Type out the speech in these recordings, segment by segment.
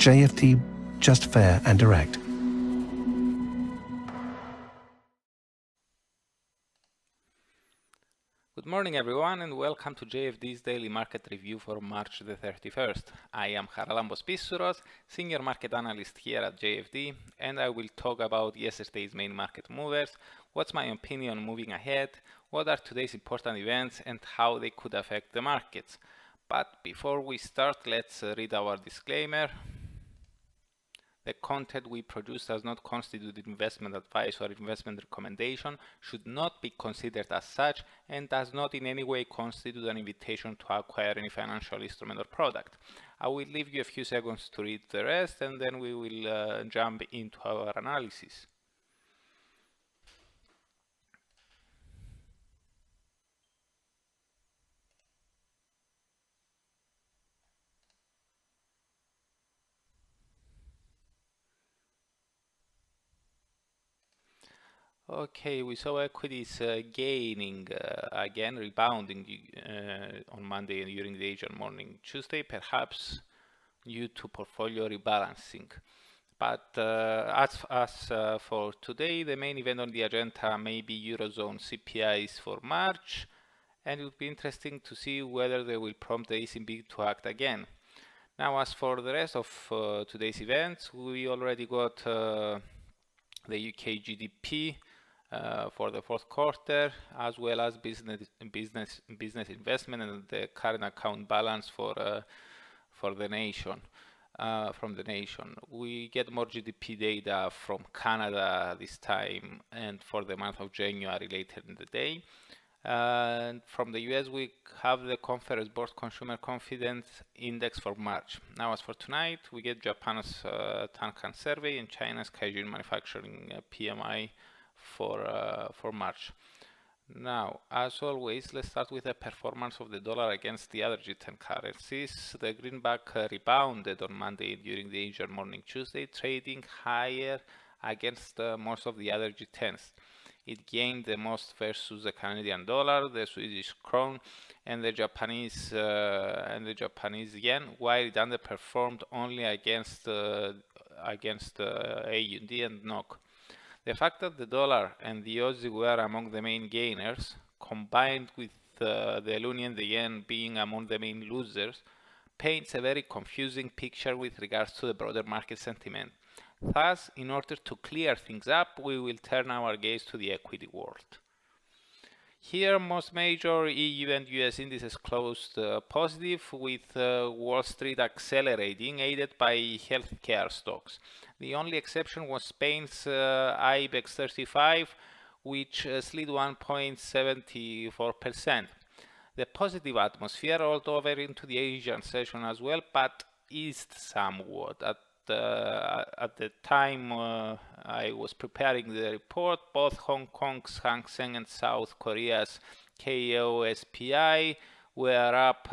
JFD, just fair and direct. Good morning everyone and welcome to JFD's daily market review for March the 31st. I am Charalambos Pissouros, senior market analyst here at JFD, and I will talk about yesterday's main market movers, what's my opinion moving ahead, what are today's important events and how they could affect the markets. But before we start, let's read our disclaimer. The content we produce does not constitute investment advice or investment recommendation, should not be considered as such, and does not in any way constitute an invitation to acquire any financial instrument or product. I will leave you a few seconds to read the rest and then we will jump into our analysis. Okay, we saw equities gaining again, rebounding on Monday and during the Asian morning Tuesday, perhaps due to portfolio rebalancing. But as for today, the main event on the agenda may be Eurozone CPIs for March, and it would be interesting to see whether they will prompt the ECB to act again. Now, as for the rest of today's events, we already got the UK GDP for the fourth quarter, as well as business investment and the current account balance for the nation. From the nation, we get more GDP data from Canada this time, and for the month of January later in the day. And from the US, we have the Conference Board Consumer Confidence Index for March. Now, as for tonight, we get Japan's Tankan survey and China's Caijin manufacturing PMI for March. Now, as always, let's start with the performance of the dollar against the other G10 currencies. The greenback rebounded on Monday during the Asian morning Tuesday, trading higher against most of the other G10s. It gained the most versus the Canadian dollar, the Swedish krona, and the Japanese yen, while it underperformed only against AUD and NOK. The fact that the dollar and the Aussie were among the main gainers, combined with the loonie and the yen being among the main losers, paints a very confusing picture with regards to the broader market sentiment. Thus, in order to clear things up, we will turn our gaze to the equity world. Here, most major EU and US indices closed positive, with Wall Street accelerating, aided by healthcare stocks. The only exception was Spain's IBEX 35, which slid 1.74%. The positive atmosphere rolled over into the Asian session as well, but eased somewhat. At the time I was preparing the report, both Hong Kong's Hang Seng and South Korea's KOSPI were up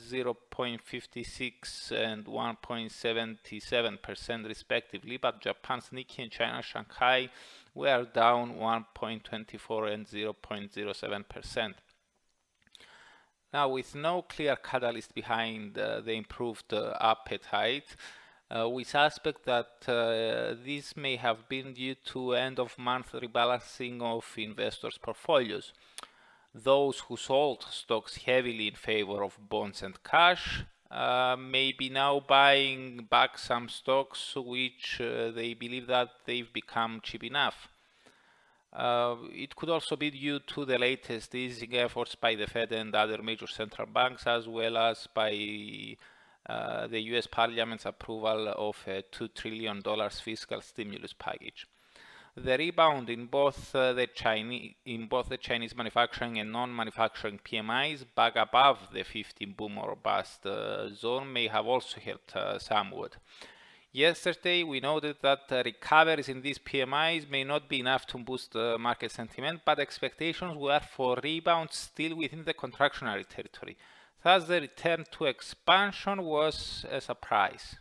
0.56 and 1.77% respectively, but Japan's Nikkei and China's Shanghai were down 1.24 and 0.07%. Now, with no clear catalyst behind the improved appetite, we suspect that this may have been due to end-of-month rebalancing of investors' portfolios. Those who sold stocks heavily in favor of bonds and cash may be now buying back some stocks which they believe that they've become cheap enough. It could also be due to the latest easing efforts by the Fed and other major central banks, as well as by the US Parliament's approval of a $2 trillion fiscal stimulus package. The rebound in both the Chinese manufacturing and non-manufacturing PMIs back above the 15 boom or bust zone may have also helped somewhat. Yesterday, we noted that recoveries in these PMIs may not be enough to boost market sentiment, but expectations were for rebound still within the contractionary territory. Thus, the return to expansion was a surprise.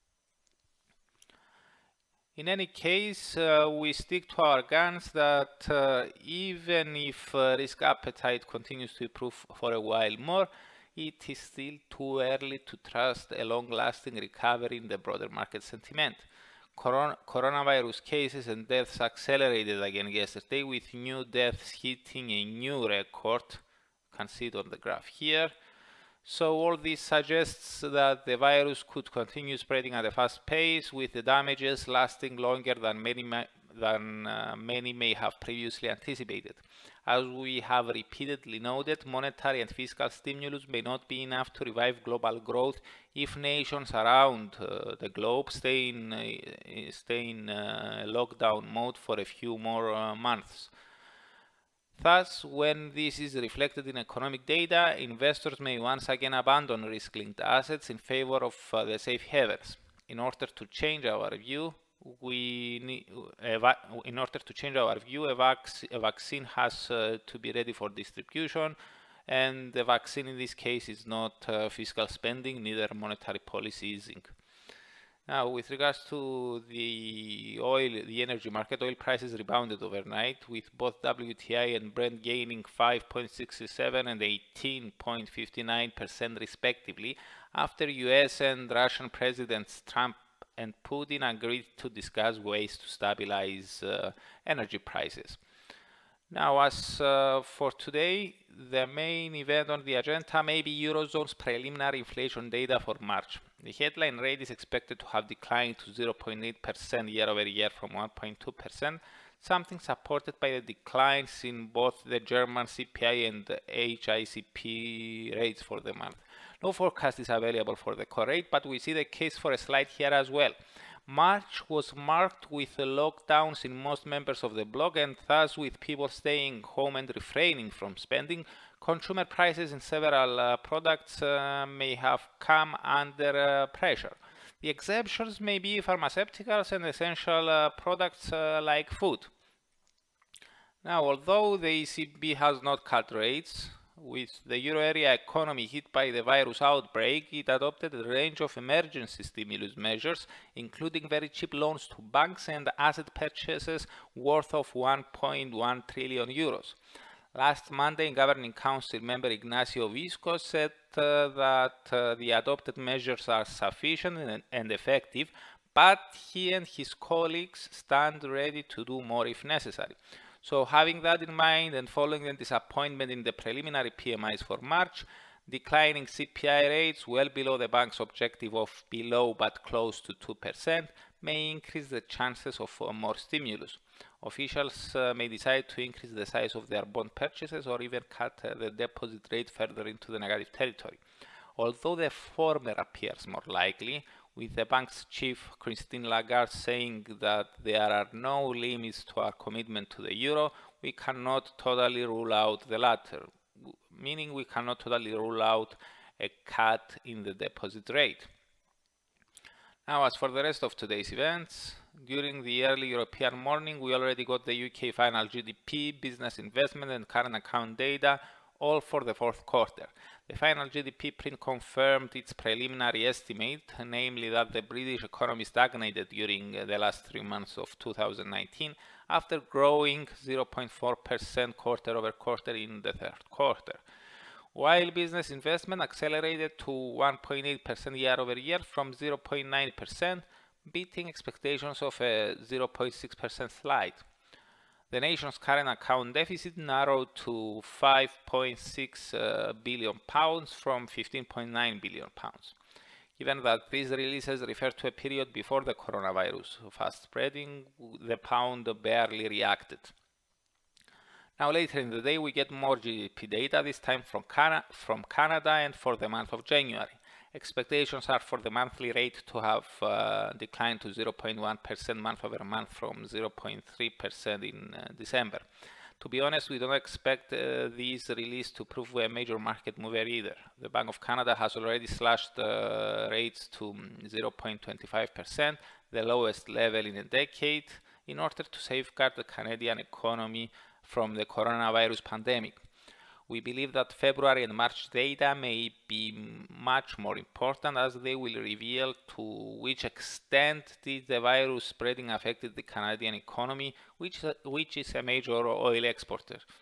In any case, we stick to our guns that even if risk appetite continues to improve for a while more, it is still too early to trust a long-lasting recovery in the broader market sentiment. Coronavirus cases and deaths accelerated again yesterday, with new deaths hitting a new record. You can see it on the graph here. So all this suggests that the virus could continue spreading at a fast pace, with the damages lasting longer than many may have previously anticipated. As we have repeatedly noted, monetary and fiscal stimulus may not be enough to revive global growth if nations around the globe stay in lockdown mode for a few more months. Thus, when this is reflected in economic data, investors may once again abandon risk-linked assets in favor of the safe havens. In order to change our view, a vaccine has to be ready for distribution, and the vaccine in this case is not fiscal spending, neither monetary policy easing. Now, with regards to the energy market, oil prices rebounded overnight, with both WTI and Brent gaining 5.67 and 18.59% respectively, after US and Russian Presidents Trump and Putin agreed to discuss ways to stabilize energy prices. Now, as for today, the main event on the agenda may be Eurozone's preliminary inflation data for March. The headline rate is expected to have declined to 0.8% year over year from 1.2%, something supported by the declines in both the German CPI and the HICP rates for the month. No forecast is available for the core rate, but we see the case for a slide here as well. March was marked with lockdowns in most members of the bloc, and thus with people staying home and refraining from spending, consumer prices in several products may have come under pressure. The exceptions may be pharmaceuticals and essential products like food. Now, although the ECB has not cut rates, with the euro area economy hit by the virus outbreak, it adopted a range of emergency stimulus measures, including very cheap loans to banks and asset purchases worth of 1.1 trillion euros. Last Monday, Governing Council member Ignacio Visco said that the adopted measures are sufficient and effective, but he and his colleagues stand ready to do more if necessary. So having that in mind and following the disappointment in the preliminary PMIs for March, declining CPI rates well below the bank's objective of below but close to 2% may increase the chances of more stimulus. Officials may decide to increase the size of their bond purchases or even cut the deposit rate further into the negative territory. Although the former appears more likely, with the bank's chief Christine Lagarde saying that there are no limits to our commitment to the euro, we cannot totally rule out the latter, meaning we cannot totally rule out a cut in the deposit rate. Now, as for the rest of today's events, during the early European morning, we already got the UK final GDP, business investment and current account data, all for the fourth quarter. The final GDP print confirmed its preliminary estimate, namely that the British economy stagnated during the last 3 months of 2019 after growing 0.4% quarter over quarter in the third quarter. While business investment accelerated to 1.8% year over year from 0.9%, beating expectations of a 0.6% slide. The nation's current account deficit narrowed to £5.6 billion from £15.9 billion. Given that these releases refer to a period before the coronavirus fast spreading, the pound barely reacted. Now, later in the day, we get more GDP data, this time from Canada and for the month of January. Expectations are for the monthly rate to have declined to 0.1% month over month from 0.3% in December. To be honest, we don't expect this release to prove a major market mover either. The Bank of Canada has already slashed rates to 0.25%, the lowest level in a decade, in order to safeguard the Canadian economy from the coronavirus pandemic. We believe that February and March data may be much more important, as they will reveal to which extent did the virus spreading affected the Canadian economy, which is a major oil exporter.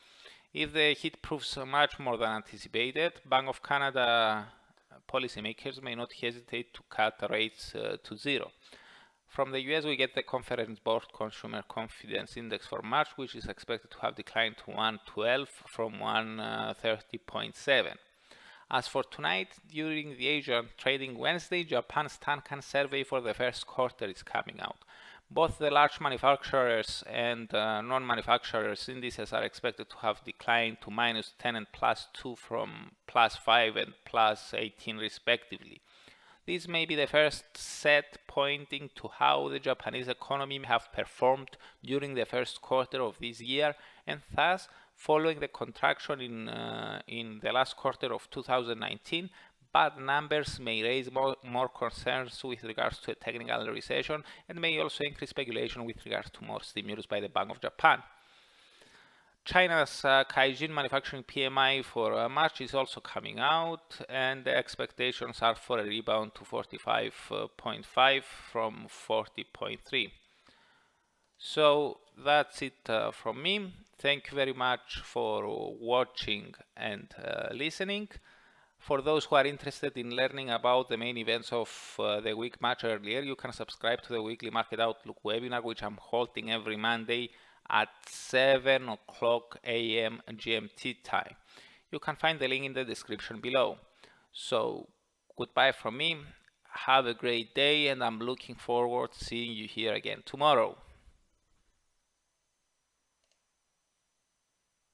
If the hit proves much more than anticipated, Bank of Canada policymakers may not hesitate to cut rates to zero. From the US, we get the Conference Board Consumer Confidence Index for March, which is expected to have declined to 112 from 130.7. As for tonight, during the Asian Trading Wednesday, Japan's Tankan survey for the first quarter is coming out. Both the large manufacturers and non-manufacturers indices are expected to have declined to -10 and +2 from +5 and +18 respectively. This may be the first set pointing to how the Japanese economy may have performed during the first quarter of this year, and thus, following the contraction in the last quarter of 2019, bad numbers may raise more concerns with regards to a technical recession and may also increase speculation with regards to more stimulus by the Bank of Japan. China's Caixin manufacturing PMI for March is also coming out, and the expectations are for a rebound to 45.5 from 40.3. So that's it from me. Thank you very much for watching and listening. For those who are interested in learning about the main events of the week much earlier, you can subscribe to the weekly Market Outlook webinar, which I'm holding every Monday at 7 o'clock a.m. GMT time. You can find the link in the description below. So goodbye from me. Have a great day, and I'm looking forward to seeing you here again tomorrow.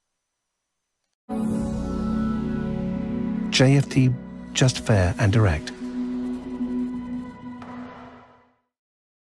JFD, just fair and direct.